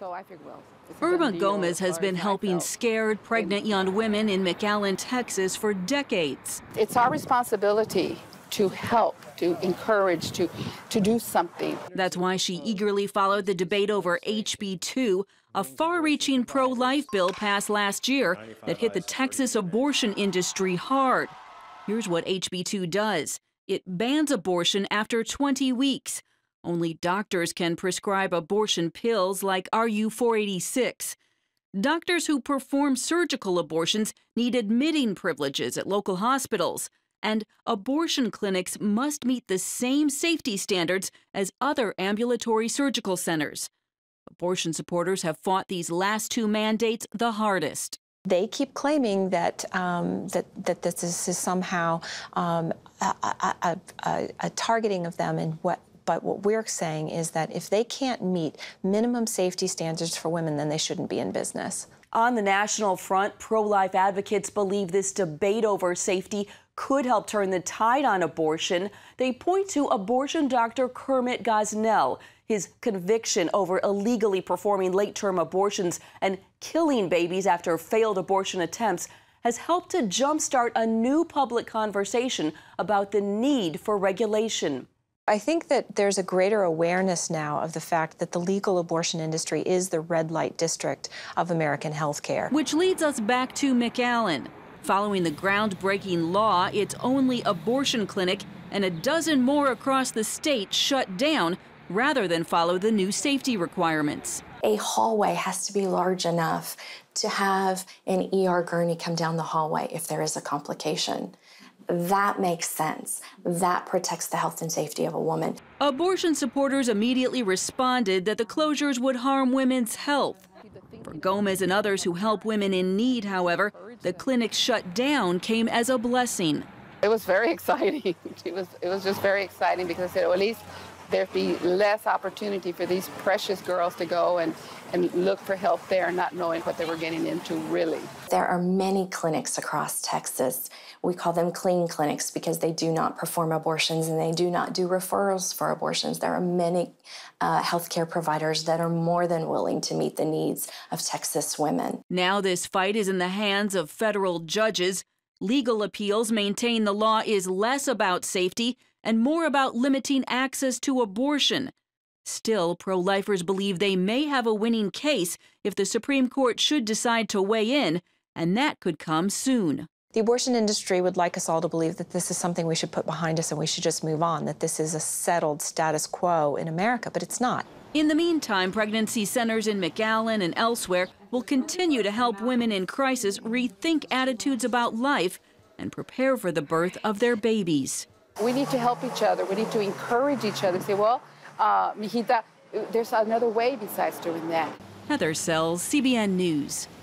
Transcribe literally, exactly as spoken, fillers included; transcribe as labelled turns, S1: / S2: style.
S1: So I figured, well,
S2: Irma Gomez has been helping scared, pregnant young women in McAllen, Texas for decades.
S1: It's our responsibility to help, to encourage, to, to do something.
S2: That's why she eagerly followed the debate over H B two, a far-reaching pro-life bill passed last year that hit the Texas abortion industry hard. Here's what H B two does. It bans abortion after twenty weeks. Only doctors can prescribe abortion pills like R U four eighty-six. Doctors who perform surgical abortions need admitting privileges at local hospitals. And abortion clinics must meet the same safety standards as other ambulatory surgical centers. Abortion supporters have fought these last two mandates the hardest.
S3: They keep claiming that um, that, that this is somehow um, a, a, a, a targeting of them, and what. But what we're saying is that if they can't meet minimum safety standards for women, then they shouldn't be in business.
S2: On the national front, pro-life advocates believe this debate over safety could help turn the tide on abortion. They point to abortion doctor Kermit Gosnell. His conviction over illegally performing late-term abortions and killing babies after failed abortion attempts has helped to jumpstart a new public conversation about the need for regulation.
S3: I think that there's a greater awareness now of the fact that the legal abortion industry is the red light district of American health care.
S2: Which leads us back to McAllen. Following the groundbreaking law, its only abortion clinic and a dozen more across the state shut down rather than follow the new safety requirements.
S4: A hallway has to be large enough to have an E R gurney come down the hallway if there is a complication. That makes sense. That protects the health and safety of a woman.
S2: Abortion supporters immediately responded that the closures would harm women's health. For Gomez and others who help women in need, however, the clinic shut down came as a blessing.
S1: It was very exciting. It was, it was just very exciting because I said, well, at least there'd be less opportunity for these precious girls to go and, and look for help there, not knowing what they were getting into, really.
S4: There are many clinics across Texas. We call them clean clinics because they do not perform abortions and they do not do referrals for abortions. There are many uh, healthcare providers that are more than willing to meet the needs of Texas women.
S2: Now this fight is in the hands of federal judges. Legal appeals maintain the law is less about safety and more about limiting access to abortion. Still, pro-lifers believe they may have a winning case if the Supreme Court should decide to weigh in, and that could come soon.
S3: The abortion industry would like us all to believe that this is something we should put behind us and we should just move on, that this is a settled status quo in America, but it's not.
S2: In the meantime, pregnancy centers in McAllen and elsewhere will continue to help women in crisis rethink attitudes about life and prepare for the birth of their babies.
S1: We need to help each other. We need to encourage each other. Say, well, uh, mijita, there's another way besides doing that.
S2: Heather Sells, C B N News.